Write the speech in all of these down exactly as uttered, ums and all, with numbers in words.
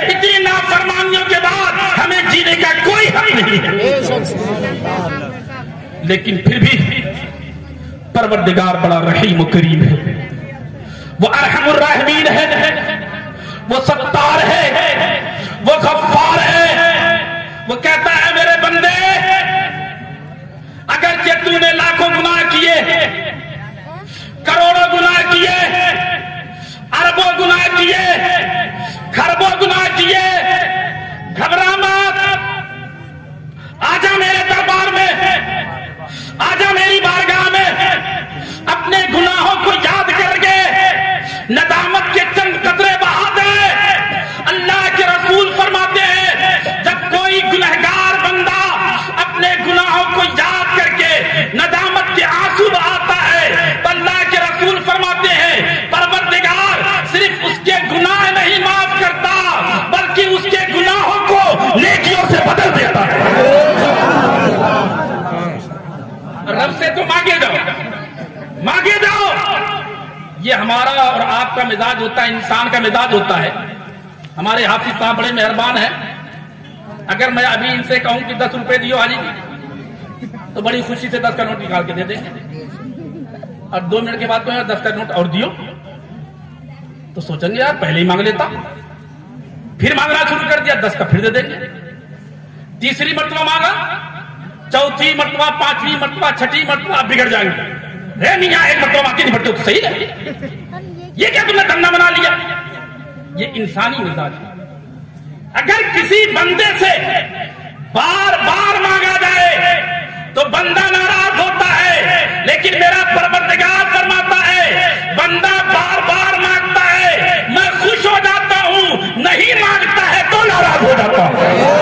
اتنی نافرمانیوں کے بعد ہمیں جینے کا کوئی حق نہیں ہے، لیکن پھر بھی پروردگار بڑا رحیم و کریم ہے، وہ ارحم الراحمین ہے، وہ ستار ہے، وہ غفار ہے۔ وہ کہتا ہے میرے بندے اگرچہ تو نے لاکھوں گناہ کیے، کروڑوں گناہ کیے، اربوں گناہ کیے، خربوں گناہ کیے، گھبرا مت، آجا میرے دربار میں، آجا میری بارگاہ میں، اپنے گناہوں کو یاد کر کے ندامت کے چند قطرے بہا دے۔ اللہ کے رسول فرماتے ہیں جب کوئی گنہگار بندہ اپنے گناہوں کو یاد کر کے ندامت کے آنسو بہاتا ہے تو اللہ کے رسول فرماتے ہیں پروردگار صرف اس کے گناہ نہیں معاف کرتا بلکہ اس کے گناہوں کو نیکیوں سے بدل دیتا ہے۔ رب سے تو مانگے جاؤ، مانگے جاؤ۔ یہ ہمارا اور آپ کا مزاج ہوتا ہے، انسان کا مزاج ہوتا ہے۔ ہمارے حافظ صاحب بڑے مہربان ہیں، اگر میں ابھی ان سے کہوں کہ دس روپے دیو حاجی تو بڑی خوشی سے دس کا نوٹ نکال کے دے دیں گے، اور دو منٹ کے بعد تو دس کا نوٹ اور دیو تو سوچیں گے یار پہلے ہی مانگ لیتا، پھر مانگنا شروع کر دیا، دس کا پھر دے دیں گے، تیسری مرتبہ مانگا، چوتھی مرتبہ، پانچویں مرتبہ، چھٹی مرتبہ بگڑ جائیں گے، رے میاں ایک مرتبہ مانگتے نہیں بٹتے تو صحیح ہے، یہ کیا تم نے دھندا بنا لیا؟ یہ انسانی مزاج ہے۔ اگر کسی بندے سے بار بار مانگا جائے تو بندہ ناراض ہوتا ہے، لیکن میرا پروردگار فرماتا ہے بندہ بار بار مانگتا ہے میں خوش ہو جاتا ہوں، نہیں مانگتا ہے تو ناراض ہو جاتا ہوں۔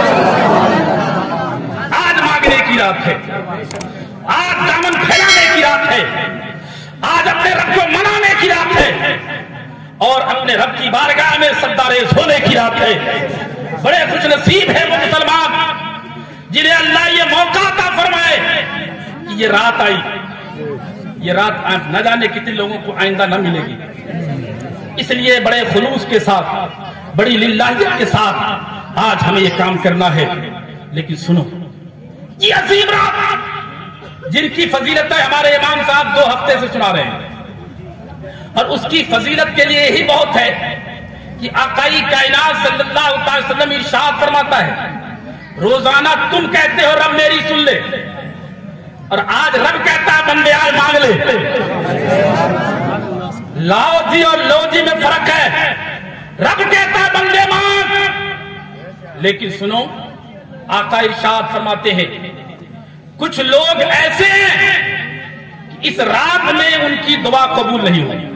آج مانگنے کی رات ہے، آج دامن پھیلانے کی رات ہے، آج اپنے رب کو منانے کی رات ہے، اور اپنے رب کی بارگاہ میں سرداریز ہونے کی رات ہے۔ بڑے خوش نصیب ہے وہ مسلمان جنہیں اللہ یہ موقع عطا فرمائے کہ یہ رات آئی، یہ رات نہ جانے کتنے لوگوں کو آئندہ نہ ملے گی، اس لیے بڑے خلوص کے ساتھ، بڑی للہیت کے ساتھ آج ہمیں یہ کام کرنا ہے۔ لیکن سنو، یہ عظیم رات جن کی فضیلتیں ہمارے امام صاحب دو ہفتے سے سنا رہے ہیں، اور اس کی فضیلت کے لیے یہی بہت ہے کہ آقائی کائنات صلی اللہ علیہ وسلم ارشاد فرماتا ہے روزانہ تم کہتے ہو رب میری سن لے، اور آج رب کہتا ہے بندے آج مانگ لے۔ لاؤ جی اور لو جی میں فرق ہے، رب کہتا ہے بندے مانگ، لیکن سنو آقا ارشاد فرماتے ہیں کچھ لوگ ایسے ہیں کہ اس رات میں ان کی دعا قبول نہیں ہوئی،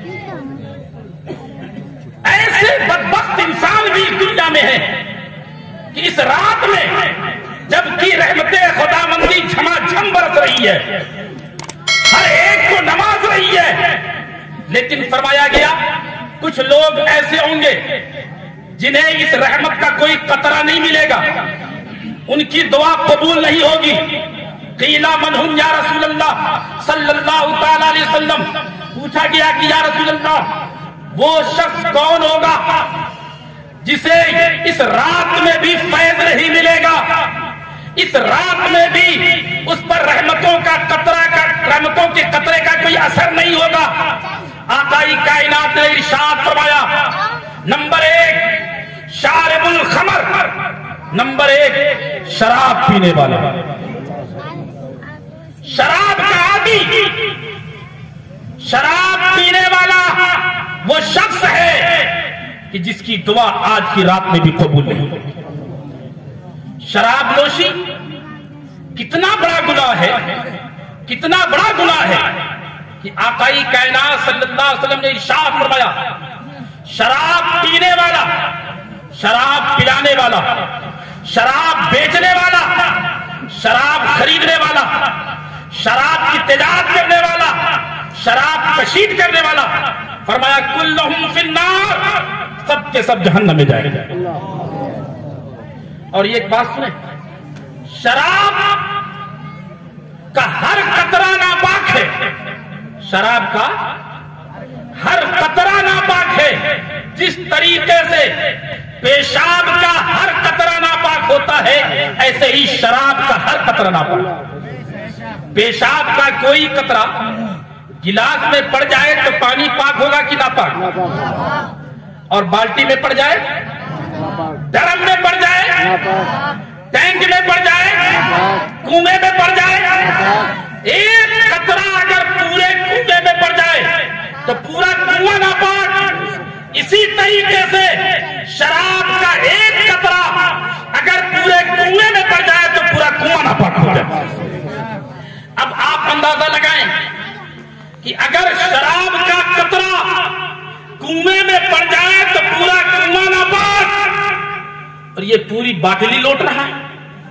ایسے بدبخت انسان بھی دنیا میں ہے کہ اس رات میں جبکہ رحمت خدا مندی جھما جھم برس رہی ہے، ہر ایک کو نواز رہی ہے، لیکن فرمایا گیا کچھ لوگ ایسے ہوں گے جنہیں اس رحمت کا کوئی قطرہ نہیں ملے گا، ان کی دعا قبول نہیں ہوگی۔ قیل من ہم یا رسول اللہ صلی اللہ تعالی علیہ وسلم، پوچھا گیا کہ یا رسول اللہ وہ شخص کون ہوگا جسے اس رات میں بھی فیض نہیں ملے گا، اس رات میں بھی اس پر رحمتوں کا قطرہ کا رحمتوں کے قطرے کا کوئی اثر نہیں ہوگا؟ آقائی کائنات نے ارشاد فرمایا نمبر ایک شارب الخمر، نمبر ایک شراب پینے والا، شراب کا عادی، شراب پینے والا وہ شخص ہے کہ جس کی دعا آج کی رات میں بھی قبول نہیں ہوگی۔ شراب نوشی کتنا بڑا گناہ ہے، کتنا بڑا گناہ ہے کہ آقائی کائنات صلی اللہ علیہ وسلم نے ارشاد فرمایا شراب پینے والا، شراب پلانے والا، شراب بیچنے والا، شراب خریدنے والا، شراب کی تجارت کرنے والا، شراب کشید کرنے والا، فرمایا کلہم فی النار، سب کے سب جہنم میں جائیں گے۔ اور یہ ایک بات سنیں، شراب کا ہر قطرہ ناپاک ہے، شراب کا ہر قطرہ ناپاک ہے، جس طریقے سے پیشاب کا ہر قطرہ ناپاک ہوتا ہے، ایسے ہی شراب کا ہر قطرہ ناپاک۔ پیشاب کا کوئی قطرہ گلاس میں پڑ جائے تو پانی پاک ہوگا کہ ناپاک؟ اور بالٹی میں پڑ جائے، ڈرم میں پڑ جائے، ٹینک میں پڑ جائے، کنویں میں پڑ جائے، ایک قطرہ اگر پورے کنویں میں پڑ جائے تو پورا کنواں ناپاک۔ اسی طریقے سے شراب کا ایک قطرہ اگر پورے کنویں میں پڑ جائے تو پورا کنواں ناپاک ہو جائے۔ اب آپ اندازہ لگائیں کہ اگر شراب کا قطرہ کنویں میں پڑ جائے تو پورا کنواں ناپاک، اور یہ پوری باٹلی لوٹ رہا ہے،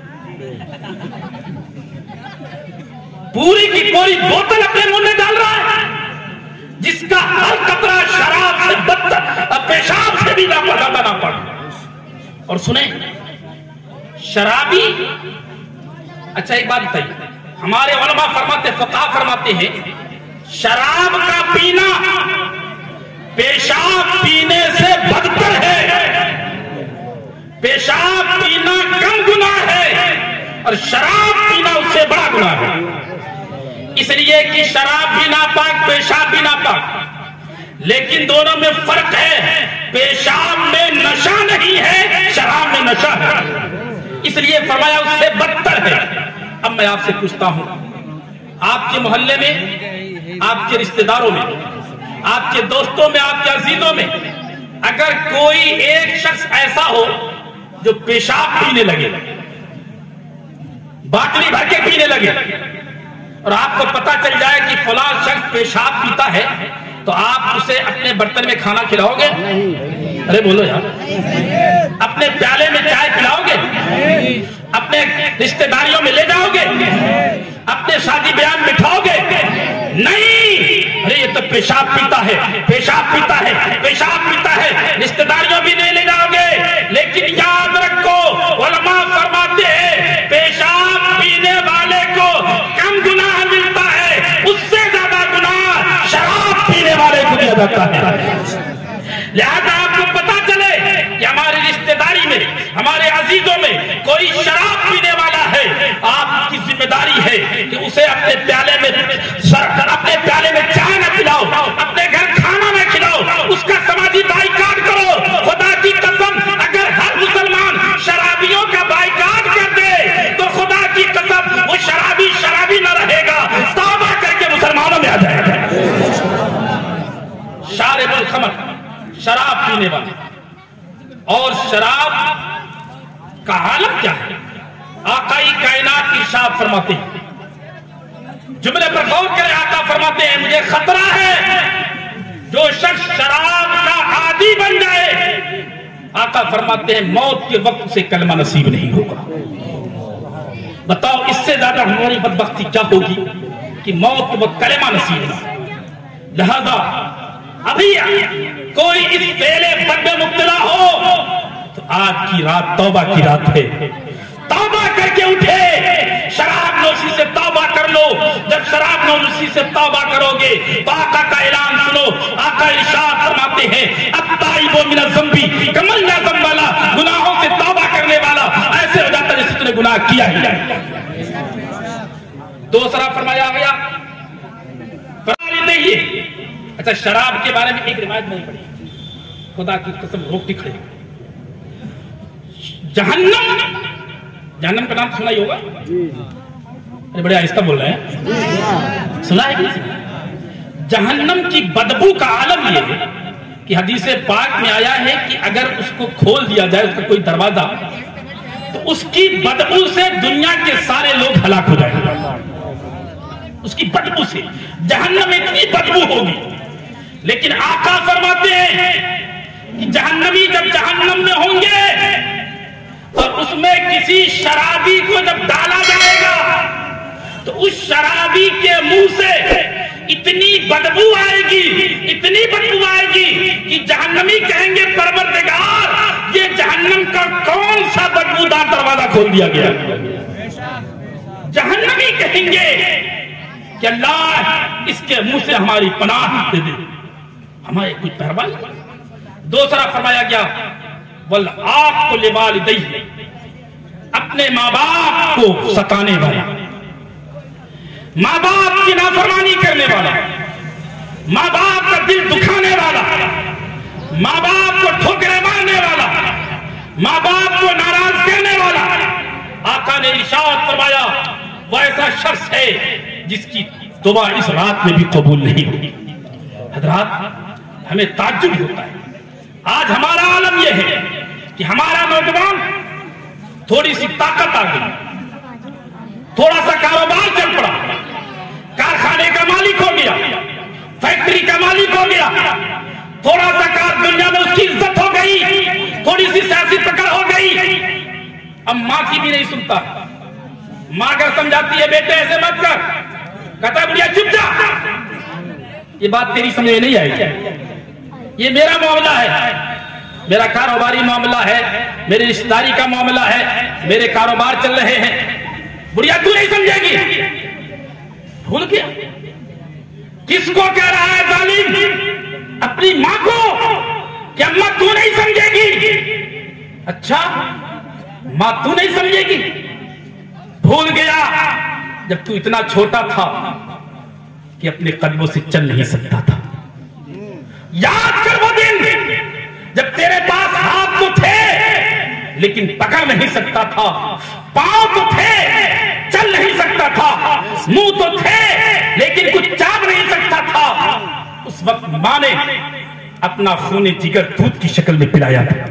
پوری کی پوری بوتل اپنے منہ میں ڈال رہا ہے، جس کا ہر قطرہ شراب سے بدتر اور پیشاب سے بھی زیادہ ناپاک۔ اور سنیں، شرابی، اچھا ایک بات بتائیے، ہمارے علماء فرماتے، فقہ فرماتے ہیں شراب کا پینا پیشاب پینے سے بدتر ہے، پیشاب پینا کم گناہ ہے اور شراب پینا اس سے بڑا گناہ ہے، اس لیے کہ شراب بھی ناپاک، پیشاب بھی ناپاک، لیکن دونوں میں فرق ہے، پیشاب میں نشہ نہیں ہے، شراب میں نشہ ہے، اس لیے فرمایا اس سے بدتر ہے۔ اب میں آپ سے پوچھتا ہوں، آپ کے محلے میں، آپ کے رشتہ داروں میں، آپ کے دوستوں میں، آپ کے عزیزوں میں اگر کوئی ایک شخص ایسا ہو جو پیشاب پینے لگے، باٹلی بھر کے پینے لگے، اور آپ کو پتا چل جائے کہ فلاں شخص پیشاب پیتا ہے، تو آپ اسے اپنے برتن میں کھانا کھلاؤ گے؟ ارے بولو یار، اپنے پیالے میں چائے پلاؤ گے؟ اپنے رشتہ داریوں میں لے جاؤ گے؟ اپنے شادی بیان بٹھاؤ گے؟ نہیں، ارے یہ تو پیشاب پیتا ہے، پیشاب پیتا ہے، پیشاب پیتا ہے، رشتہ داریوں بھی نہیں لے جاؤ گے۔ لیکن یاد رکھو، علماء فرماتے ہیں پیشاب پینے والے کو کم گناہ ملتا ہے، اس سے زیادہ گناہ شراب پینے والے کو دیا جاتا ہے۔ لہذا آپ کو پتا چلے کہ ہماری رشتہ داری میں، ہمارے عزیزوں میں کوئی شراب پینے والا ہے، آپ کی ذمہ داری ہے کہ اسے اپنے پیالے میں اپنے پیالے میں چائے نہ پلاؤ، اپنے گھر کھانا نہ کھلاؤ، اس کا سماجی بائیکاٹ کرو۔ خدا کی قسم اگر ہر مسلمان شرابیوں کا بائیکاٹ کر دے تو خدا کی قسم وہ شرابی شرابی نہ رہے گا، توبہ کر کے مسلمانوں میں آ جائے گا۔ شارب الخمر، شراب پینے والا، اور شراب کا عالم کیا ہے؟ آقائی کائنات ارشاد فرماتے ہیں، جملے پر غور کرے، آقا فرماتے ہیں مجھے خطرہ ہے جو شخص شراب کا عادی بن جائے، آقا فرماتے ہیں موت کے وقت سے کلمہ نصیب نہیں ہوگا۔ بتاؤ اس سے زیادہ ہماری بدبختی کیا ہوگی کہ موت کے وقت کلمہ نصیب نہ ہو۔ لہذا ابھی کوئی اس پہلے بد میں مبتلا ہو تو آج کی رات توبہ کی رات ہے، توبہ کر کے اٹھے، شراب نوشی سے توبہ کر لو۔ جب شراب نوشی سے توبہ کرو گے تو آقا کا اعلان سنو، آقا ارشاد فرماتے ہیں التائب من الذنب کمن لا ذنب له، گناہوں سے توبہ کرنے والا ایسے ہو جاتا ہے جس نے گناہ کیا ہی نہیں۔ دوسرا فرمایا گیا نہیں۔ اچھا شراب کے بارے میں ایک روایت نہیں پڑھی، خدا کی قسم روکتی کھڑی، جہنم، جہنم کا نام سنا ہی ہوگا، بڑے آہستہ بول رہے ہیں، سنا ہے کہ جہنم کی بدبو کا عالم یہ ہے کہ حدیث پاک میں آیا ہے کہ اگر اس کو کھول دیا جائے، اس کا کوئی دروازہ، تو اس کی بدبو سے دنیا کے سارے لوگ ہلاک ہو جائیں گے۔ اس کی بدبو سے جہنم اتنی بدبو ہوگی، لیکن آقا فرماتے ہیں کہ جہنمی جب جہنم میں ہوں گے اور اس میں کسی شرابی کو جب ڈالا جائے گا تو اس شرابی کے منہ سے اتنی بدبو آئے گی، اتنی بدبو آئے گی کہ جہنمی کہیں گے پروردگار یہ جہنم کا کون سا بدبودار دروازہ کھول دیا گیا۔ جہنمی کہیں گے کہ اللہ اس کے منہ سے ہماری پناہ دے دے، ہمارے کوئی پہروائی۔ دوسرا فرمایا گیا वल्आक़ु लिवालिदैहि, अपने माँ बाप को सताने वाला, माँ बाप की नाफरमानी करने वाला, माँ बाप का दिल दुखाने वाला, माँ बाप को ठोकरे मारने वाला, माँ बाप को नाराज करने वाला, आका ने इरशाद फरमाया वो ऐसा शख्स है जिसकी तौबा इस रात में भी कबूल नहीं होगी। हज़रात, हमें ताज्जुब होता है। आज हमारा आलम यह है कि हमारा नौजवान थोड़ी सी ताकत आ गई, थोड़ा सा कारोबार चल पड़ा, कारखाने का मालिक हो गया, फैक्ट्री का मालिक हो गया, थोड़ा सा कार दुनिया में उसकी इज्जत हो गई, थोड़ी सी सियासी पकड़ हो गई, अब माँ की भी नहीं सुनता। माँ अगर समझाती है बेटे ऐसे मत कर, कहता है बुढ़िया चुप जा, ये बात तेरी समझ में नहीं आएगी, ये मेरा मामला है, मेरा कारोबारी मामला है, मेरी रिश्तेदारी का मामला है, मेरे कारोबार चल रहे हैं, बुढ़िया तू नहीं समझेगी। भूल गया किसको कह रहा है जालिम? अपनी माँ को कि अम्मा तू नहीं समझेगी। अच्छा माँ तू नहीं समझेगी? भूल गया जब तू इतना छोटा था कि अपने कदमों से चल नहीं सकता था। याद कर वो दिन जब तेरे पास हाथ तो थे लेकिन पकड़ नहीं सकता था, पांव तो थे चल नहीं सकता था, मुंह तो थे लेकिन कुछ चाट नहीं सकता था। उस वक्त मां ने अपना खून जिगर दूध की शक्ल में पिलाया था।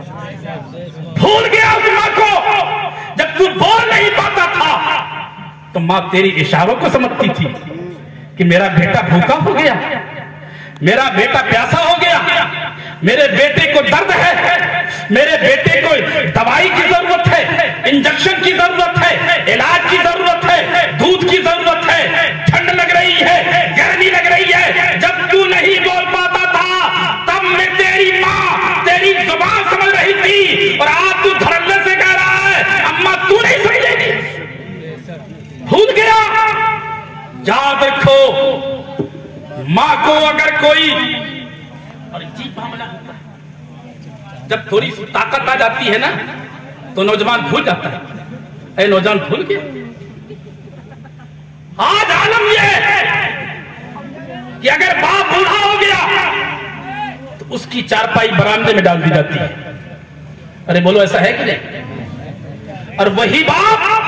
भूल गया उस मां को जब तू बोल नहीं पाता था तो मां तेरी इशारों को समझती थी कि मेरा बेटा भूखा हो गया, मेरा बेटा प्यासा हो गया, मेरे बेटे को दर्द है, मेरे बेटे को दवाई की जरूरत है, इंजेक्शन की जरूरत है, इलाज की जरूरत है, दूध की जरूरत है, ठंड लग रही है, गर्मी लग रही है। जब तू नहीं बोल पाता था तब मैं तेरी माँ तेरी जुबान समझ रही थी और आज तू धड़ल्ले से कह रहा है अम्मा तू नहीं समझेगी। भूल गया? याद रखो माँ को अगर कोई और अजीब मामला होता है जब थोड़ी सी ताकत आ जाती है ना तो नौजवान भूल जाता है। ऐ नौजवान भूल गया? आज आलम यह है कि अगर बाप बूढ़ा हो गया तो उसकी चारपाई बरामदे में डाल दी जाती है। अरे बोलो ऐसा है कि नहीं? और वही बाप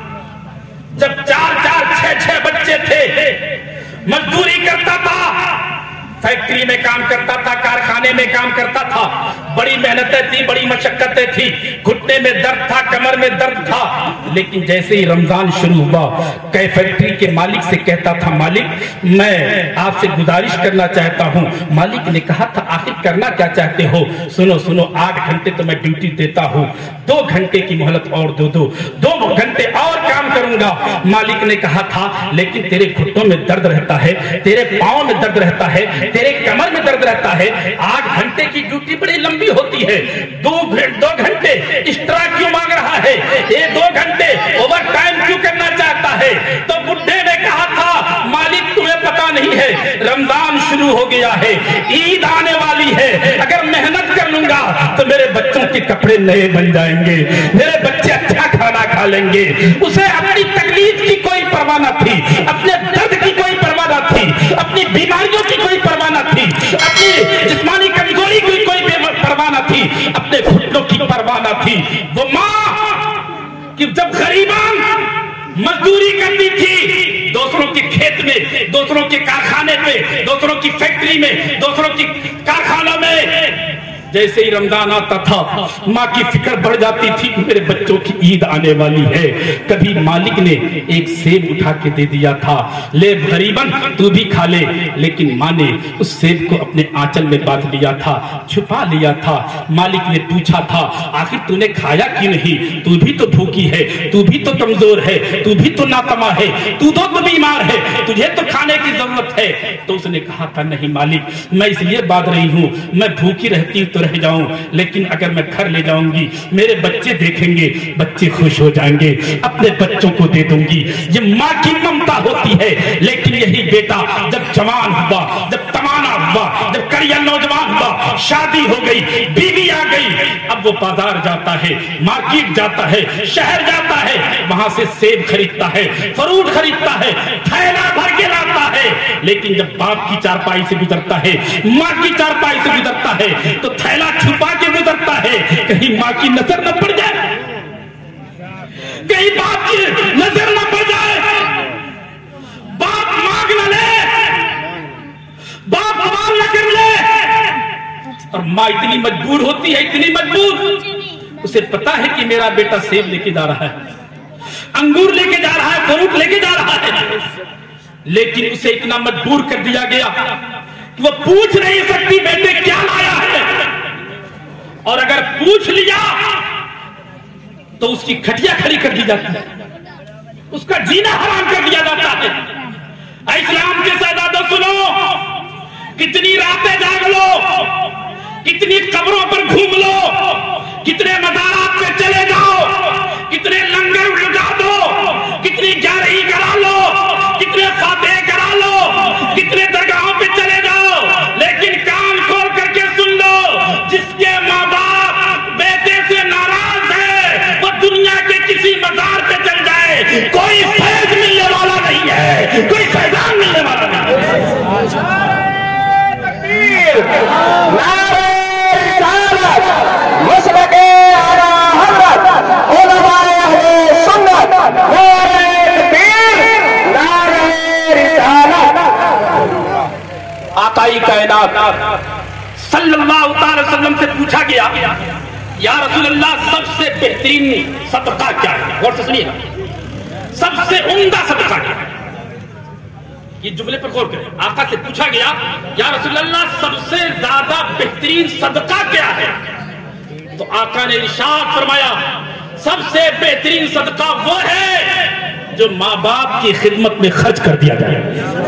जब चार चार छह छह बच्चे थे मजदूरी करता था, फैक्ट्री में काम करता था, कारखाने में काम करता था, बड़ी मेहनतें थी, बड़ी मशक्कतें थी, घुटने में दर्द था, कमर में दर्द था, लेकिन जैसे ही रमजान शुरू हुआ कई फैक्ट्री के मालिक से कहता था मालिक मैं आपसे गुजारिश करना चाहता हूं। मालिक ने कहा था आखिर करना क्या चाहते हो? सुनो सुनो आठ घंटे तो मैं ड्यूटी देता हूं, दो घंटे की मोहलत और दो दो दो घंटे और काम करूंगा। मालिक ने कहा था लेकिन तेरे घुटनों में दर्द रहता है, तेरे पांव में दर्द रहता है, तेरे कमर में दर्द रहता है, आठ घंटे की ड्यूटी बड़ी लंबी होती है, दो दो घंटे एक्स्ट्रा क्यों मांग रहा है, ये दो घंटे ओवर टाइम क्यों करना चाहता है? तो बुढ़े ने कहा था मालिक तुम्हें पता नहीं है रमजान शुरू हो गया है, ईद आने वाली है, अगर मेहनत कर लूंगा तो मेरे बच्चों के कपड़े नए बन जाएंगे, मेरे बच्चे अच्छा खाना खा लेंगे। उसे अपनी तकलीफ की कोई परवाह न थी, अपने दर्द की कोई परवाह न थी, अपनी बीमारियों की कोई परवाह न थी, अपनी जिस्मानी कमजोरी की कोई परवाह न थी, अपने घुटनों की परवाह न थी। वो माँ कि जब गरीबान मजदूरी करती थी दूसरों के खेत में, दूसरों के कारखाने में, दूसरों की फैक्ट्री में, दूसरों की कारखानों में, जैसे ही रमजान आता था माँ की फिक्र बढ़ जाती थी मेरे बच्चों की ईद आने वाली है। कभी मालिक ने एक सेब उठा के दे दिया था, ले गरीबन तू भी खा ले, लेकिन माँ ने उस सेब को अपने आंचल में बांध लिया था, छुपा लिया था। मालिक ने पूछा था आखिर तूने खाया क्यों नहीं? तू भी तो भूखी है, तू भी तो कमजोर है, तू भी तो नातमा है, तू तो, तो बीमार है, तुझे तो खाने की जरूरत है। तो उसने कहा था नहीं मालिक मैं इसलिए बांध रही हूँ, मैं भूखी रहती तो تو رہ جاؤں، لیکن اگر میں گھر لے جاؤں گی میرے بچے دیکھیں گے، بچے خوش ہو جائیں گے، اپنے بچوں کو دے دوں گی۔ یہ ماں کی ممتا ہوتی ہے۔ لیکن یہی بیٹا جب جوان ہوا، جب تمانا ہوا، جب کڑیا نوجوان ہوا، شادی ہو گئی، بیوی آ گئی، اب وہ بازار جاتا ہے، مارکیٹ جاتا ہے، شہر جاتا ہے، وہاں سے سیب خریدتا ہے، فروٹ خریدتا ہے، تھیلا بھر کے لاتا ہے۔ لیکن جب باپ کی چارپائی سے گزرتا ہے، ماں کی چارپائی سے گزرتا ہے، تو تھیلا چھپا کے گزرتا ہے، کہیں ماں کی نظر نہ پڑ جائے، کہیں باپ کی نظر نہ پڑ جائے، باپ مانگ نہ لے، باپ سوال نہ کر لے۔ اور ماں اتنی مجبور ہوتی ہے، اتنی مجبور، اسے پتا ہے کہ میرا بیٹا سیب لے کے جا رہا ہے، انگور لے کے جا رہا ہے، فروٹ لے کے جا رہا ہے، لیکن اسے اتنا مجبور کر دیا گیا کہ وہ پوچھ نہیں سکتی بیٹے کیا لایا ہے، اور اگر پوچھ لیا تو اس کی کھٹیا کھڑی کر دی جاتی ہے، اس کا جینا حرام کر دیا جاتا ہے۔ اسلام کے ساداتوں سنو، کتنی راتیں جاگ لو، کتنی قبروں پر گھوم لو، کتنے مزارات پہ چلے جاؤ، کتنے لنگر لگا دو، کتنی جارحی کرا لو، کتنے فاتح کرا لو، کتنے درگاہوں پہ چلے جاؤ، لیکن کان کھول کر کے سن لو، جس کے ماں باپ بیٹے سے ناراض ہے وہ دنیا کے کسی مزار پہ چل جائے، کوئی فیض ملنے والا نہیں ہے، کوئی فیضان ملنے والا نہیں ہے۔ آقائی کائنات صلی اللہ تعالی وسلم سے پوچھا گیا یا رسول اللہ سب سے بہترین صدقہ کیا ہے؟ غور سے سنیے، سب سے عمدہ صدقہ کیا ہے؟ یہ جملے پر غور کریں۔ آقا سے پوچھا گیا یا رسول اللہ سب سے زیادہ بہترین صدقہ کیا ہے؟ تو آقا نے ارشاد فرمایا سب سے بہترین صدقہ وہ ہے جو ماں باپ کی خدمت میں خرچ کر دیا جائے۔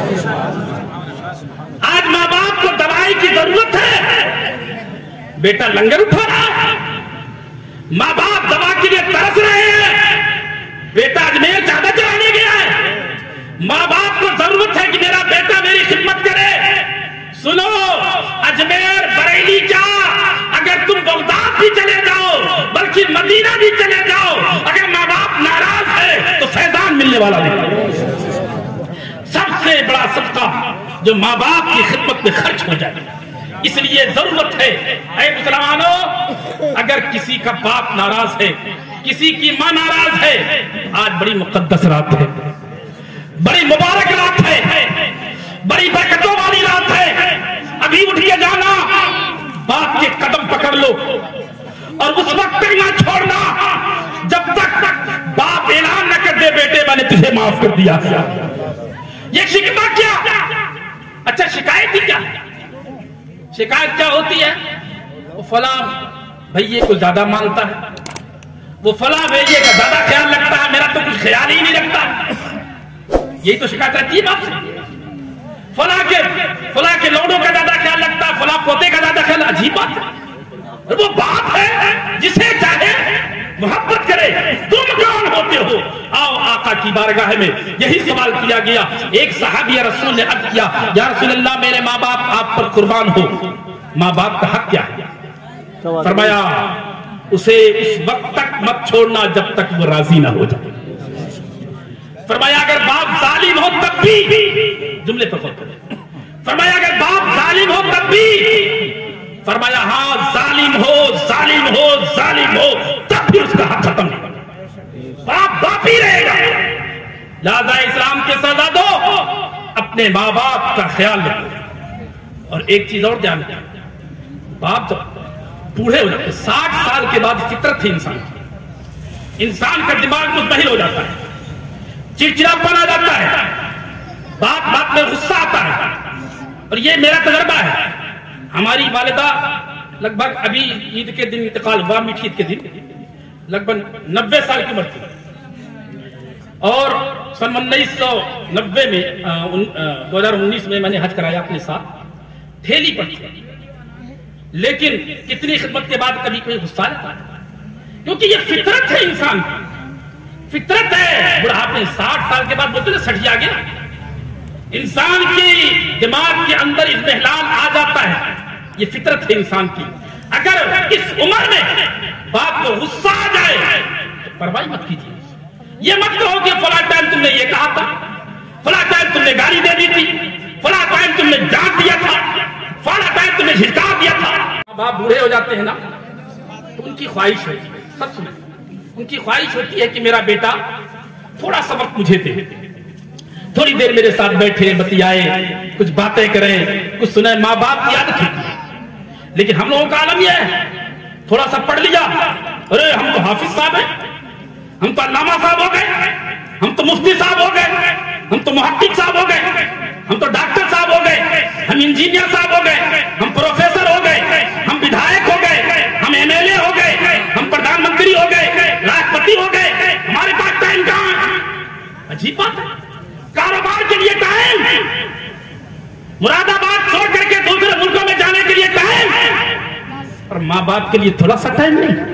آج ماں باپ کو دوائی کی ضرورت ہے، بیٹا لنگر اٹھا رہا ہے، ماں باپ دوا کے لیے ترس رہے ہیں، بیٹا اجمیر چادر چلانے گیا ہے، ماں باپ کو ضرورت ہے کہ میرا بیٹا میری خدمت کرے۔ سنو، اجمیر بریلی کیا، اگر تم بغداد بھی چلے جاؤ بلکہ مدینہ بھی چلے جاؤ، اگر ماں باپ ناراض ہے تو فیضان ملنے والا نہیں۔ سب سے بڑا صدقہ جو ماں باپ کی خدمت میں خرچ ہو جائے، اس لیے ضرورت ہے اے مسلمانوں، اگر کسی کا باپ ناراض ہے، کسی کی ماں ناراض ہے، آج بڑی مقدس رات ہے، بڑی مبارک رات ہے، بڑی برکتوں والی رات ہے، ابھی اٹھیے جانا، باپ کے قدم پکڑ لو، اور اس وقت تک نہ چھوڑنا جب تک باپ اعلان نہ کر دے بیٹے میں نے تجھے معاف کر دیا۔ یہ شکایت کیا؟ اچھا شکایت ہی کیا؟ شکایت کیا ہوتی ہے؟ وہ فلاں بھئیے کو زیادہ مانتا ہے، وہ فلاں بھئیے کا زیادہ خیال رکھتا ہے، میرا تو کچھ خیال ہی نہیں رکھتا۔ یہی تو شکایت رہتی ہے باپ سے۔ فلاں کے فلاں کے لوڈوں کا زیادہ خیال رکھتا ہے، فلاں پوتے کا زیادہ خیال، عجیب بات ہے۔ وہ باپ ہے جسے چاہے محبت کرے، تم کون ہوتے ہو؟ آؤ آقا کی بارگاہ میں یہی سوال کیا گیا۔ ایک صحابی رسول نے عرض کیا یا رسول اللہ میرے ماں باپ آپ پر قربان ہو، ماں باپ کا حق کیا ہے؟ فرمایا اسے اس وقت تک مت چھوڑنا جب تک وہ راضی نہ ہو جائے۔ فرمایا اگر باپ ظالم ہو تب بھی، جملے پر غور کریں، فرمایا اگر باپ ظالم ہو تب بھی، فرمایا ہاں ظالم ہو ظالم ہو ظالم ہو تب بھی اس کا حق ختم نہیں، باپ باپ ہی رہے گا۔ لہذا اسلام کے ساداتوں اپنے ماں باپ کا خیال رکھو۔ اور ایک چیز اور دھیان رکھو، باپ جب بوڑھے ہو جاتے، ساٹھ سال کے بعد فطرت تھی انسان کی، انسان کا دماغ مزدحل ہو جاتا ہے، چڑچڑاپن آ جاتا ہے، بات بات میں غصہ آتا ہے۔ اور یہ میرا تجربہ ہے، ہماری والدہ لگ بھگ ابھی عید کے دن انتقال ہوا، میٹھی عید کے دن، لگ بھگ نبے سال کی عمر تھی، اور سن انیس سو نبے میں دو ہزار انیس میں میں نے حج کرایا اپنے ساتھ، تھیلی پر تھی، لیکن کتنی خدمت کے بعد کبھی کوئی غصہ آتا ہے، کیونکہ یہ فطرت ہے انسان کی، فطرت ہے۔ بڑھاپے ساٹھ سال کے بعد بولتے ہیں سٹیا گیا، انسان کی دماغ کے اندر اضمحلال آ جاتا ہے، یہ فطرت ہے انسان کی۔ اگر اس عمر میں باپ کو غصہ آ جائے تو پرواہ مت کیجیے، یہ مت کہو کہ فلاں ٹائم تم نے یہ کہا تھا، فلاں ٹائم تم نے گالی دے دی تھی، فلاں ٹائم تم نے ڈانٹ دیا تھا، فلاں ٹائم تم نے جھٹکا دیا تھا۔ باپ بوڑھے ہو جاتے ہیں نا تو ان کی خواہش ہوتی ہے، سب سنیں، ان کی خواہش ہوتی ہے کہ میرا بیٹا تھوڑا سا وقت مجھے دے، تھوڑی دیر میرے ساتھ بیٹھے بتیائے، کچھ باتیں کریں، کچھ سنیں۔ ماں باپ کی عادت ہوتی ہے، لیکن ہم لوگوں کا عالم یہ ہے تھوڑا سا پڑھ لیا، ارے ہم تو حافظ صاحب ہیں، ہم تو علامہ صاحب ہو گئے، ہم تو مفتی صاحب ہو گئے، ہم تو محقق صاحب ہو گئے، ہم تو ڈاکٹر صاحب ہو گئے، ہم انجینئر صاحب ہو گئے، ہم پروفیسر ہو گئے، ہم ودھائک ہو گئے، ہم ایم ایل اے ہو گئے، ہم پردھان منتری ہو گئے، راشٹرپتی ہو گئے، ہمارے پاس ٹائم کہاں؟ عجیب بات ہے، کاروبار کے لیے ٹائم، مراد آباد چھوڑ کر کے دوسرے ملکوں میں جانے کے لیے ٹائم، اور ماں باپ کے لیے تھوڑا سا ٹائم نہیں،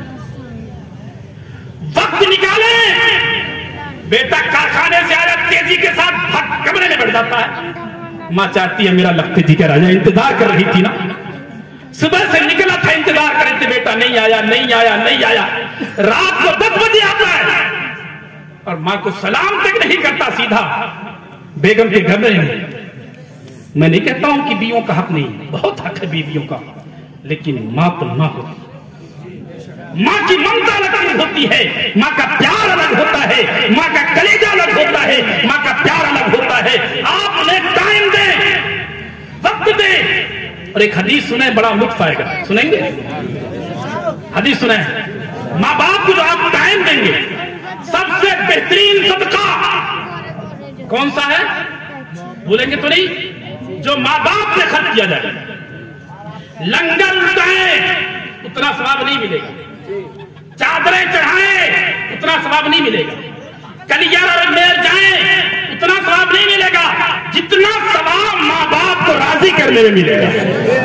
وقت نکالیں۔ بیٹا کارخانے سے آیا تیزی کے ساتھ بھگ کمرے میں بیٹھ جاتا ہے، ماں چاہتی ہے میرا لگتے جی کر آیا، انتظار کر رہی تھی نا، صبح سے نکلا تھا انتظار کر رہے تھے، بیٹا نہیں آیا نہیں آیا نہیں آیا، رات کو دس بجے آتا ہے اور ماں کو سلام تک نہیں کرتا، سیدھا بیگم کے گھر میں۔ میں نہیں کہتا ہوں کہ بیویوں کا حق نہیں، بہت حق ہے بیویوں کا، لیکن ماں تو ماں ہوتی ہے، ماں کی ممتا الگ ہوتی ہے، ماں کا پیار الگ ہوتا ہے، ماں کا کلیجہ الگ ہوتا ہے، ماں کا پیار الگ ہوتا ہے۔ آپ انہیں ٹائم دیں، وقت دیں۔ اور ایک حدیث سنیں، بڑا لطف آئے گا، سنیں گے؟ حدیث سنیں، ماں باپ کو جو آپ ٹائم دیں گے، سب سے بہترین صدقہ کون سا ہے؟ بولیں گے تو نہیں؟ جو ماں باپ سے خرچ کیا جائے، لنگر اٹھائیں اتنا ثواب نہیں ملے گا، چادریں چڑھائیں اتنا ثواب نہیں ملے گا، کلیار اور میر جائیں اتنا ثواب نہیں ملے گا جتنا ثواب ماں باپ کو راضی کرنے میں ملے گا۔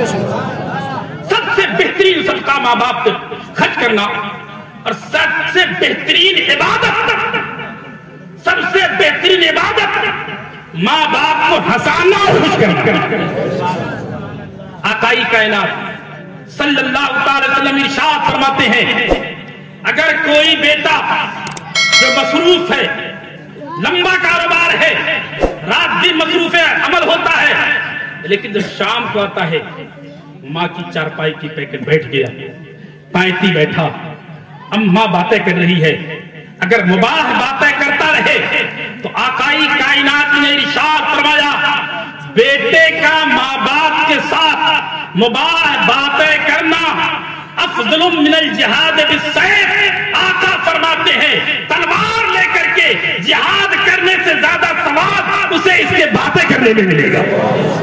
سب سے بہترین صدقہ ماں باپ کو خرچ کرنا، اور سب سے بہترین عبادت، سب سے بہترین عبادت ماں باپ کو ہنسانا اور خوش کرنا۔ آقائی کائنات صلی اللہ علیہ وسلم ارشاد فرماتے ہیں، اگر کوئی بیٹا جو مصروف ہے، لمبا کاروبار ہے، رات دن مصروف ہے، عمل ہوتا ہے، لیکن جب شام کو آتا ہے ماں کی چارپائی کی پہ کے بیٹھ گیا، پائتی بیٹھا، اماں باتیں کر رہی ہے، اگر مباح باتیں کرتا رہے تو آقائی کائنات نے ارشاد فرمایا، بیٹے کا ماں باپ کے ساتھ مباح باتیں کرنا افضل من الجہاد بالسیف۔ آقا فرماتے ہیں تلوار لے کر کے جہاد کرنے سے زیادہ ثواب اسے اس کے باتیں کرنے میں ملے گا۔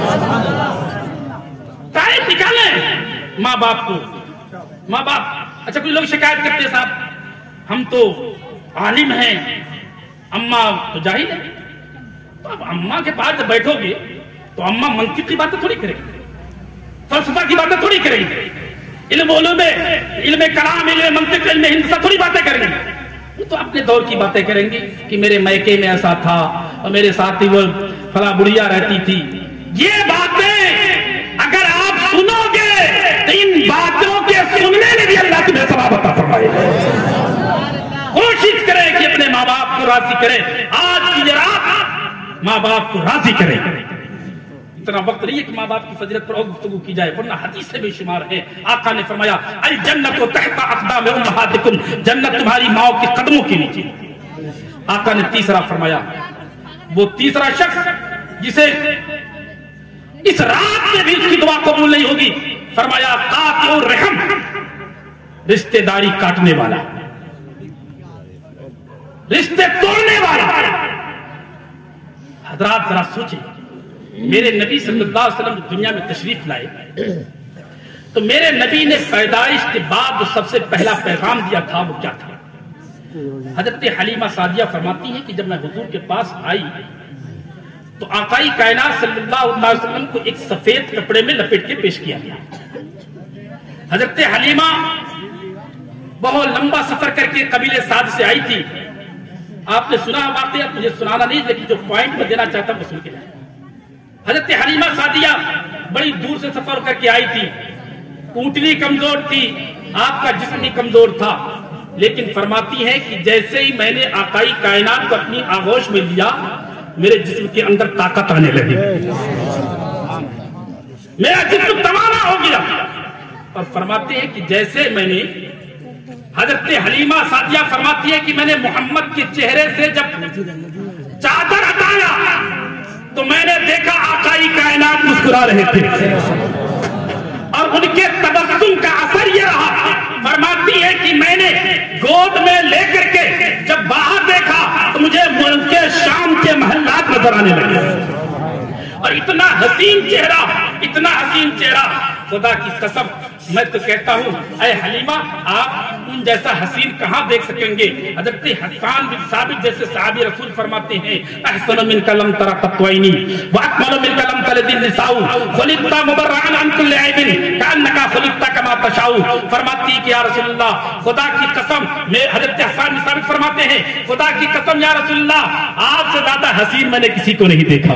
ٹائم نکالیں ماں باپ کو، ماں باپ۔ اچھا کچھ لوگ شکایت کرتے ہیں صاحب ہم تو عالم ہیں، اماں تو جاہل ہے، تو اب اماں کے پاس جب بیٹھو گے تو اماں منطق کی باتیں تھوڑی کریں گے، فلسفہ کی باتیں تھوڑی کریں گے، علم علوم علم کلام علم منطق علم ہندسہ تھوڑی باتیں کریں گے، وہ تو اپنے دور کی باتیں کریں گے کہ میرے میکے میں ایسا تھا اور میرے ساتھ ہی وہ فلاں بڑھیا رہتی تھی۔ یہ باتیں اگر آپ سنو گے تو ان باتوں کے سننے میں بھی اللہ تمہیں ثواب عطا فرمائے گا۔ کوشش کریں کہ اپنے ماں باپ کو راضی کریں، آج کی رات ماں باپ کو راضی کریں۔ اتنا وقت نہیں ہے کہ ماں باپ کی فضیلت پر اور گفتگو کی جائے، ورنہ حدیث سے بھی شمار ہے۔ آقا نے فرمایا الجنت تحت اقدام امہاتکم، جنت تمہاری ماں کے قدموں کے نیچے۔ آقا نے تیسرا فرمایا، وہ تیسرا شخص جسے اس رات میں بھی اس کی دعا قبول نہیں ہوگی، فرمایا قاطع الرحم، رشتہ داری کاٹنے والا، رشتے توڑنے والا۔ حضرات ذرا سوچیں، میرے نبی صلی اللہ علیہ وسلم دنیا میں تشریف لائے تو میرے نبی نے پیدائش کے بعد جو سب سے پہلا پیغام دیا تھا وہ کیا تھا؟ حضرت حلیمہ سعدیہ فرماتی ہیں کہ جب میں حضور کے پاس آئی تو آقائی کائنات صلی اللہ علیہ وسلم کو ایک سفید کپڑے میں لپیٹ کے پیش کیا گیا، حضرت حلیمہ بہت لمبا سفر کر کے قبیلے سعد سے آئی تھی. آپ نے سنا واقعہ, مجھے سنانا نہیں, لیکن جو پوائنٹ میں دینا چاہتا ہوں وہ سن کے جائیں. حضرت حلیمہ سعدیہ بڑی دور سے سفر کر کے آئی تھی. اونٹنی کمزور تھی, آپ کا جسم بھی کمزور تھا, لیکن فرماتی ہے کہ جیسے ہی میں نے آقائی کائنات کو اپنی آغوش میں لیا, میرے جسم کے اندر طاقت آنے لگی, میرا جسم توانا ہو گیا. اور فرماتے ہیں کہ جیسے میں نے, حضرت حلیمہ سعدیہ فرماتی ہے کہ میں نے محمد کے چہرے سے جب چادر ہٹایا تو میں نے دیکھا آقائی کائنات مسکرا رہے تھے, اور ان کے تبسم کا اثر یہ رہا. فرماتی ہے کہ میں نے گود میں لے کر کے جب باہر دیکھا تو مجھے ملک کے شام کے محلات نظر آنے لگے, اور اتنا حسین چہرہ, اتنا حسین چہرہ, خدا کی قسم میں تو کہتا ہوں اے حلیمہ آپ ان جیسا حسین کہاں دیکھ سکیں گے. حضرت حسان بن ثابت جیسے صحابی رسول فرماتے ہیں احسن من کلم ترا قطوینی واکمل من کلم تلد النساء خلقت مبرعا عن كل عیب کانک خلقت کما تشاء. فرماتی کہ یا رسول اللہ خدا کی قسم, میں حضرت حسان بن ثابت فرماتے ہیں خدا کی قسم یا رسول اللہ آپ سے زیادہ حسین میں نے کسی کو نہیں دیکھا.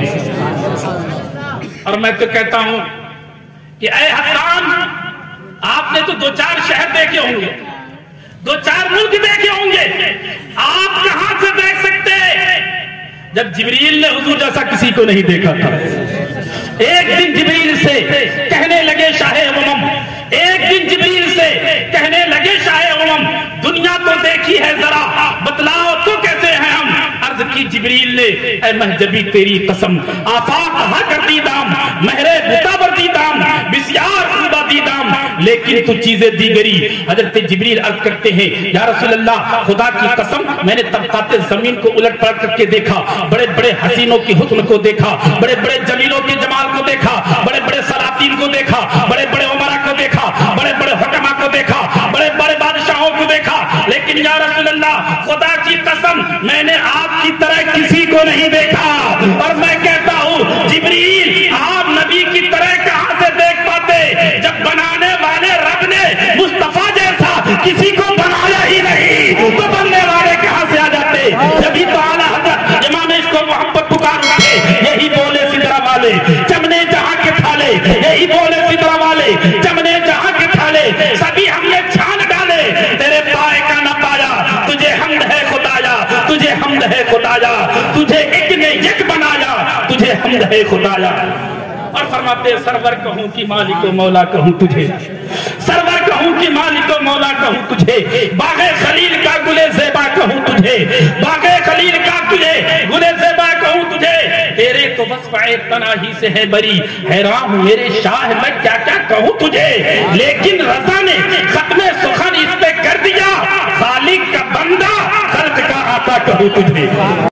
اور میں تو کہتا ہوں کہ اے حسان آپ نے تو دو چار شہر دیکھے ہوں گے, دو چار ملک دیکھے ہوں گے, آپ کہاں سے دیکھ سکتے جب جبریل نے حضور جیسا کسی کو نہیں دیکھا تھا. ایک دن جبریل سے کہنے لگے شاہ امم, ایک دن جبریل سے کہنے لگے شاہ امم دنیا تو دیکھی ہے ذرا بتلاؤ تو کیسے ہیں ہم. عرض کی جبریل نے اے مہجبی تیری قسم آفاق ہا کر دی دام مہرے بتا بر دی دام بسیار خوبا دی دام لیکن تو چیزیں دیگری. حضرت جبریل عرض کرتے ہیں یا رسول اللہ خدا کی قسم میں نے طبقات زمین کو الٹ پلٹ کر کے دیکھا, بڑے بڑے حسینوں کی حسن کو دیکھا, بڑے بڑے جمیلوں کے جمال کو دیکھا, بڑے بڑے سلاطین کو دیکھا, بڑے بڑے عمرا کو دیکھا, بڑے بڑے حکما کو دیکھا, بڑے بڑے بادشاہوں کو دیکھا, لیکن یا رسول اللہ خدا کی قسم میں نے آپ کی طرح کسی کو نہیں دیکھا. اور میں کہتا ہوں جبریل آپ نبی کی طرح کہاں سے دیکھ پاتے جب بنانے والے رب نے مصطفیٰ جیسا کسی کو بنایا ہی نہیں, تو بننے والے کہاں سے آ جاتے. جبھی تو اعلیٰ حضرت امام عشق و محبت پکار اٹھے, یہی بولے سدرا والے چمنے جہاں کے تھالے, یہی بولے سدرا والے چمنے جہاں کے تھالے, سبھی ہم نے چھان ڈالے تیرے پائے کا نہ پایا, تجھے حمد ہے خدایا, تجھے حمد ہے خدایا, تجھے ایک نے یک بنایا, تجھے حمد ہے خدایا. اور فرماتے سرور کہوں کہ مالک و مولا کہوں تجھے, سرور کہوں کہ مالک و مولا کہوں تجھے, باغ خلیل کا گلے زیبا کہوں تجھے, باغ خلیل کا تجھے گلے زیبا کہوں تجھے, تیرے تو وصف تناہی سے ہے بری, حیران ہوں میرے شاہ میں کیا کیا کہوں تجھے, لیکن رضا نے ختم سخن اس پہ کر دیا, خالق کا بندہ خلق کا آقا کہوں تجھے.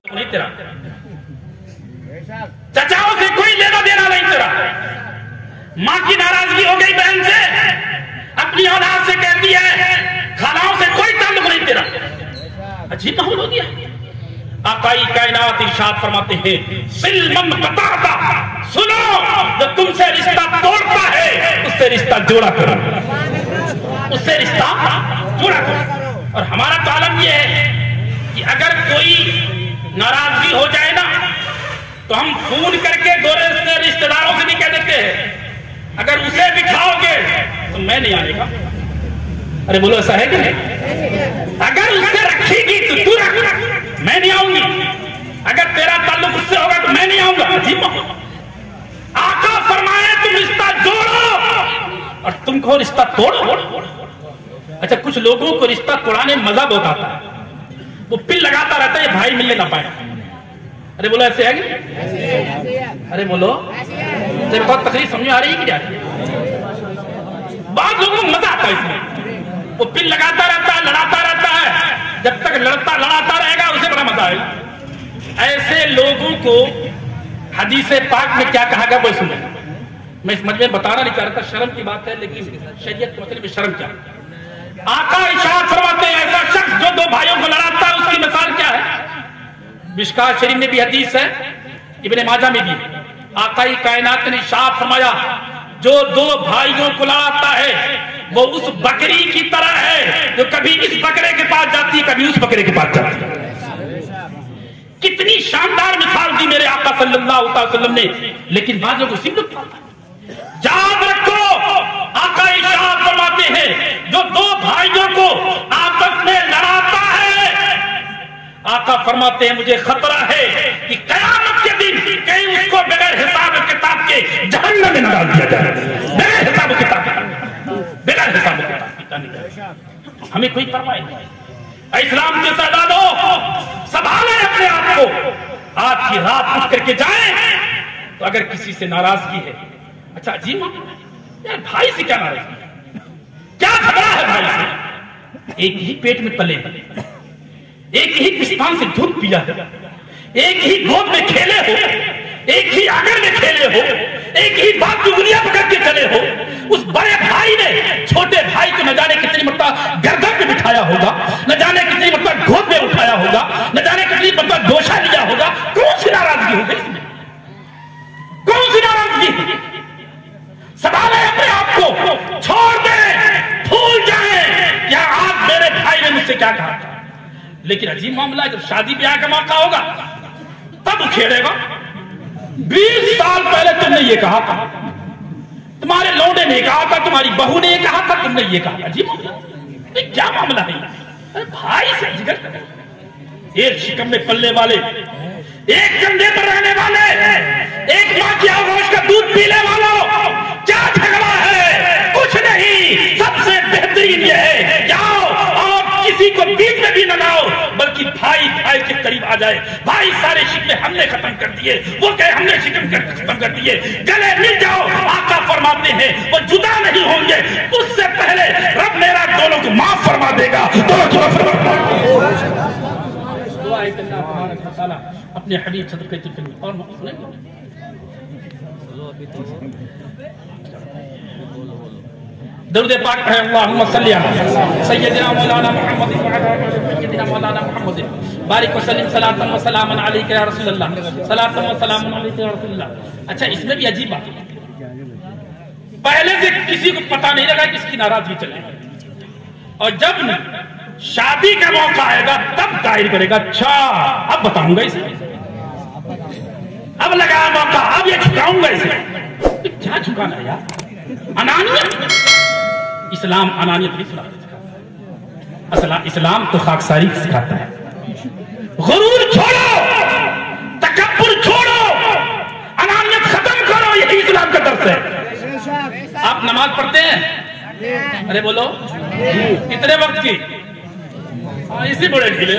چچاؤں سے کوئی لینا دینا نہیں تیرا, ماں کی ناراضگی ہو گئی بہن سے, اپنی اولاد سے کہتی ہے, خالاؤں سے کوئی تعلق نہیں تیرا. عجیب ماحول ہو گیا. آقائی کائنات ارشاد فرماتے ہیں سلمم قطعتا, سنو جو تم سے رشتہ توڑتا ہے اس سے رشتہ جوڑا کرو, اس سے رشتہ جوڑا کرو. اور ہمارا تو عالم یہ ہے کہ اگر کوئی ناراضگی ہو جائے نا تو ہم فون کر کے دو رشتہ داروں سے بھی کہہ دیتے ہیں اگر اسے بھی کھاؤ گے تو میں نہیں آنے گا. ارے بولو ایسا ہے کہ نہیں؟ اگر اس سے رکھے گی تو تو رکھ, میں نہیں آؤں گی. اگر تیرا تعلق اس سے ہوگا تو میں نہیں آؤں گا. عجیب آقا فرمائے تم رشتہ جوڑو اور تم کو رشتہ توڑو. اچھا کچھ لوگوں کو رشتہ توڑانے میں مزہ بہت آتا ہے, وہ پل لگاتا رہتا ہے یہ بھائی ملنے نہ پائے. ارے بولو ایسے ہے کہ ارے بولو تیرے بہت تکلیف سمجھ آ رہی ہے کہ جاتی ہے. بعض لوگوں کو مزہ آتا ہے اس میں, وہ پل لگاتا رہتا ہے, لڑاتا رہتا ہے, جب تک لڑتا لڑاتا رہے گا اسے بڑا مزہ آئے گا. ایسے لوگوں کو حدیث پاک میں کیا کہا گیا وہ سنیں. میں اس مجمع میں بتانا نہیں چاہ رہا تھا, شرم کی بات ہے, لیکن شریعت کے مطلب شرم کیا. آقا ارشاد فرماتے ہیں ایسا شخص جو دو بھائیوں کو لڑاتا ہے اس کی مثال کیا ہے. مشکات شریف میں بھی حدیث ہے, ابن ماجہ میں بھی. آقائی کائنات نے ارشاد فرمایا جو دو بھائیوں کو لڑاتا ہے وہ اس بکری کی طرح ہے جو کبھی اس بکرے کے پاس جاتی ہے کبھی اس بکرے کے پاس جاتی ہے. کتنی شاندار مثال دی میرے آقا صلی اللہ علیہ وسلم نے. لیکن بعضوں کو سمجھ یاد رکھو آقا ارشاد فرماتے ہیں جو دو بھائیوں کو آپس میں لڑاتا ہے آقا فرماتے ہیں مجھے خطرہ ہے کہ قیامت کے دن کہیں اس کو بغیر حساب کتاب کے جہنم میں نہ ڈال دیا جائے. بغیر حساب کتاب بغیر حساب کتاب ہمیں کوئی پرواہ نہیں. اسلام کے ساداتوں سنبھالیں اپنے آپ کو. آج کی رات اٹھ کر کے جائیں تو اگر کسی سے ناراضگی ہے اچھا جی یار بھائی سے کیا ناراضگی ہے کیا جھگڑا ہے بھائی سے. ایک ہی پیٹ میں پلے ایک ہی پستان سے دودھ پیا ہے ایک ہی گود میں کھیلے ہو ایک ہی آنگن میں کھیلے ہو ایک ہی بات چگلیاں پکڑ کے چلے ہو. اس بڑے بھائی نے چھوٹے بھائی کو نہ جانے کتنی مرتبہ گردن میں بٹھایا ہوگا نہ جانے کتنی مرتبہ گود میں اٹھایا ہوگا نہ جانے کتنی مرتبہ گوشہ لیا ہوگا. کون سی ناراضگی ہوگی اس میں کون سی ناراضگی. سنبھالیں اپنے آپ کو چھوڑ دیں بھول جائیں کیا آج میرے بھائی نے مجھ سے کیا کہا تھا. لیکن عجیب معاملہ ہے جب شادی بیاہ کا موقع ہوگا تب کھیڑے گا. بیس سال پہلے تم نے یہ کہا تھا تمہارے لوڈے نے کہا تھا تمہاری بہو نے یہ کہا تھا تم نے یہ کہا. عجیب معاملہ کیا معاملہ ہے بھائی سے جگر کرے. ایک شکم میں پلنے والے ایک کندھے پر رہنے والے ایک ماں کی آغوش کا دودھ پینے والوں کیا جھگڑا ہے. کچھ نہیں. سب سے بہترین یہ ہے جاؤ اور کسی کو بیچ میں بھی نہ لاؤ بلکہ بھائی بھائی کے قریب آ جائے. بھائی سارے شکوے ہم نے ختم کر دیے وہ کہے ہم نے شکم ختم کر دیے. گلے مل جاؤ. آقا فرماتے ہیں وہ جدا نہیں ہوں گے اس سے پہلے رب میرا دونوں کو معاف فرما دے گا. اپنے حبیب صدر کے تفل اور درود پاک ہے. اللہم صلی علی سیدنا مولانا محمد سیدنا مولانا محمد بارک وسلم صلاۃ و سلام علیک یا رسول اللہ صلاۃ و سلام علیک یا رسول اللہ. اچھا اس میں بھی عجیب بات ہے پہلے سے کسی کو پتہ نہیں لگا کس کی ناراضگی چل رہی ہے اور جب شادی کا موقع آئے گا تب ظاہر کرے گا. اچھا اب بتاؤں گا اسے اب لگا موقع اب یہ جھکاؤں گا اسے. کیا جھکانا ہے یار انانیت. اسلام انانیت نہیں سکھاتا. اسلام تو خاکساری سکھاتا ہے. غرور چھوڑو تکبر چھوڑو انانیت ختم کرو. یہی اسلام کا درس ہے. آپ نماز پڑھتے ہیں ارے بولو کتنے وقت کی اسی بڑے ڈھیلے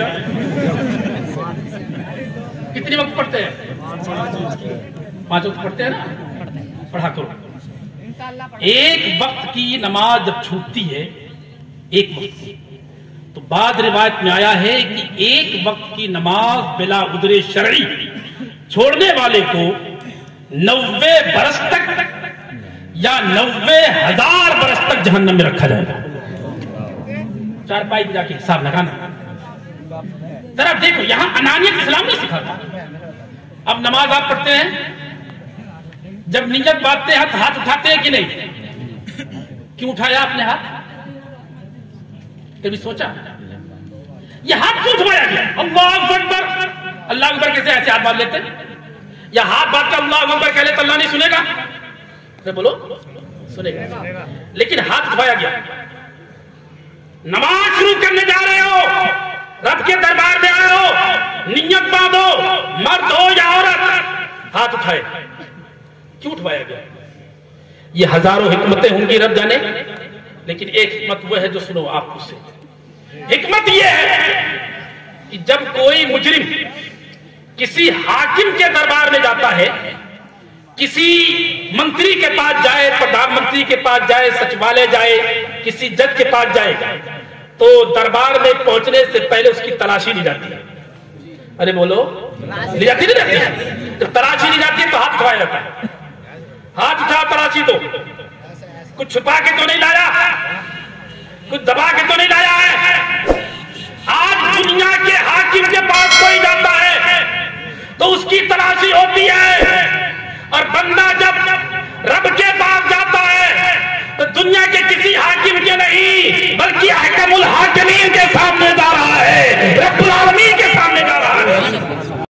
کتنی وقت پڑھتے ہیں پانچ وقت پڑھتے ہیں نا پڑھا کرو. ایک وقت کی نماز جب چھوٹتی ہے ایک وقت تو بعد روایت میں آیا ہے کہ ایک وقت کی نماز بلا عذر شرعی چھوڑنے والے کو نوے برس تک یا نوے ہزار برس تک جہنم میں رکھا جائے گا. چار پائی جا کے حساب لگانا. ذرا دیکھو یہاں انانیت اسلام نہیں سکھاتا. اب نماز آپ پڑھتے ہیں جب نیت باندھتے ہیں ہاتھ اٹھاتے ہیں کہ نہیں. کیوں اٹھایا آپ نے ہاتھ کبھی سوچا یہ ہاتھ کیوں اٹھایا گیا. اللہ اکبر اللہ اکبر کیسے ایسے ہاتھ باندھ لیتے یا ہاتھ باندھ کر اللہ اکبر کہہ لے تو اللہ نہیں سنے گا. بولو سنے گا. لیکن ہاتھ اٹھایا گیا. نماز شروع کرنے جا رہے ہو رب کے دربار میں آئے ہو نیت باندھو مرد ہو یا عورت ہاتھ اٹھائے. کیوں اٹھوایا گیا. یہ ہزاروں حکمتیں ہوں گی رب جانے لیکن ایک حکمت وہ ہے جو سنو آپ کو سے. حکمت یہ ہے کہ جب کوئی مجرم کسی حاکم کے دربار میں جاتا ہے کسی منتری کے پاس جائے پردھان منتری کے پاس جائے سچیوالیہ جائے کسی جج کے پاس جائے تو دربار میں پہنچنے سے پہلے اس کی تلاشی لی جاتی ہے. ارے بولو لی جاتی نہیں جاتی. جب تلاشی لی جاتی ہے تو ہاتھ اٹھایا جاتا ہے. ہاتھ اٹھا تلاشی تو کچھ چھپا کے تو نہیں لایا کچھ دبا کے تو نہیں لایا ہے. آج دنیا کے حاکم کے پاس کوئی جاتا ہے تو اس کی تلاشی ہوتی ہے